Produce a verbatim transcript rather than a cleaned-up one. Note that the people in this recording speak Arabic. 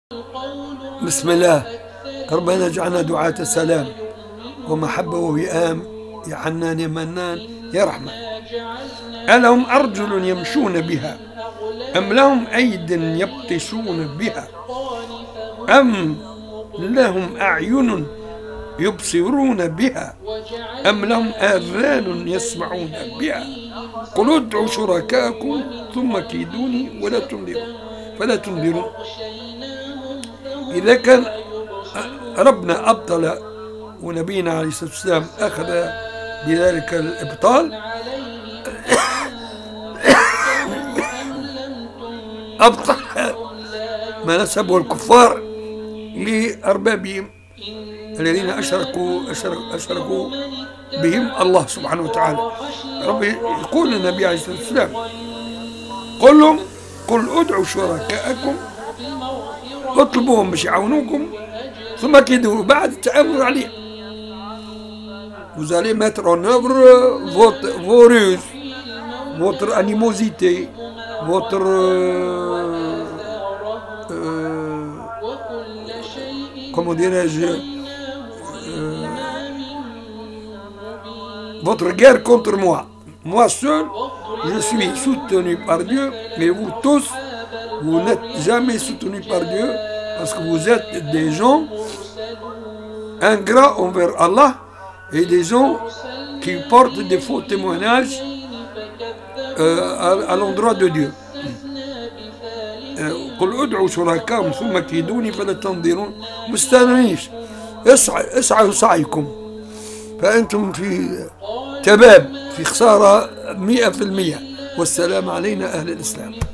بسم الله. ربنا اجعلنا دعاة سلام ومحبة ووئام، يا حنان يا منان يا رحمن. ألهم أرجل يمشون بها أم لهم أيد يبطشون بها أم لهم أعين يبصرون بها أم لهم آذان يسمعون بها قل ادعوا شركاءكم ثم كيدوني ولا تنذرون فلا تنذرون. إذا كان ربنا أبطل ونبينا عليه الصلاة والسلام أخذ بذلك الإبطال، أبطل ما نسبه الكفار لأربابهم الذين أشركوا, أشركوا, أشركوا بهم الله سبحانه وتعالى. ربي يقول للنبي عليه الصلاة والسلام قل لهم قل ادعوا شركاءكم اطلبوهم باش يعاونوكم ثم كيدوا بعد التآمر عليه. Vous allez mettre en œuvre votre, vos ruses, votre animosité, votre euh, euh, comment dirais-je euh, votre guerre contre moi. Moi seul, je suis soutenu par Dieu, mais vous tous, vous n'êtes jamais soutenus par Dieu parce que vous êtes des gens ingrats envers Allah et des gens qui portent des faux témoignages euh, à, à l'endroit de Dieu. قل ادعوا شركاءكم ثم كيدوني فلا تنظرون. مستنيش اسعوا اسعوا سعيكم فأنتم في تباب في خسارة مئة في المئة. والسلام علينا أهل الإسلام.